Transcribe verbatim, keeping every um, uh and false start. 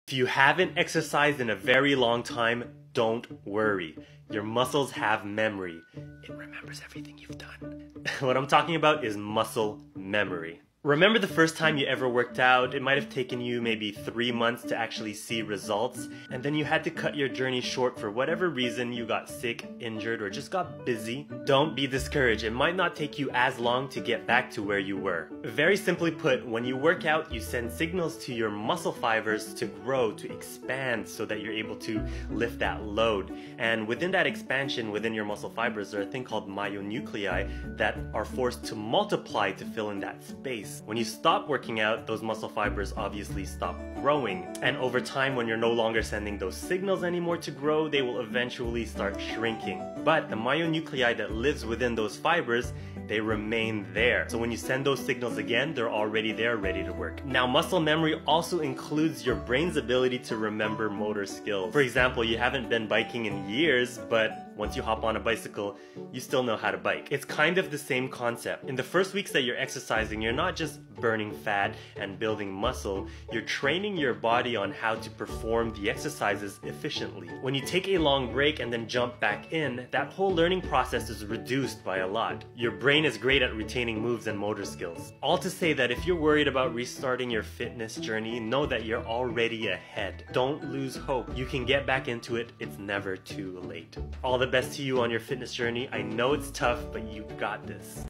If you haven't exercised in a very long time, don't worry. Your muscles have memory. It remembers everything you've done. What I'm talking about is muscle memory. Remember the first time you ever worked out? It might have taken you maybe three months to actually see results, and then you had to cut your journey short for whatever reason. You got sick, injured, or just got busy. Don't be discouraged. It might not take you as long to get back to where you were. Very simply put, when you work out, you send signals to your muscle fibers to grow, to expand, so that you're able to lift that load. And within that expansion, within your muscle fibers, there are a thing called myonuclei that are forced to multiply to fill in that space. When you stop working out, those muscle fibers obviously stop growing. And over time, when you're no longer sending those signals anymore to grow, they will eventually start shrinking. But the myonuclei that lives within those fibers, they remain there. So when you send those signals again, they're already there, ready to work. Now, muscle memory also includes your brain's ability to remember motor skills. For example, you haven't been biking in years, but once you hop on a bicycle, you still know how to bike. It's kind of the same concept. In the first weeks that you're exercising, you're not just burning fat and building muscle, you're training your body on how to perform the exercises efficiently. When you take a long break and then jump back in, that whole learning process is reduced by a lot. Your brain is great at retaining moves and motor skills. All to say that if you're worried about restarting your fitness journey, know that you're already ahead. Don't lose hope. You can get back into it. It's never too late. All the best to you on your fitness journey. I know it's tough, but you got this.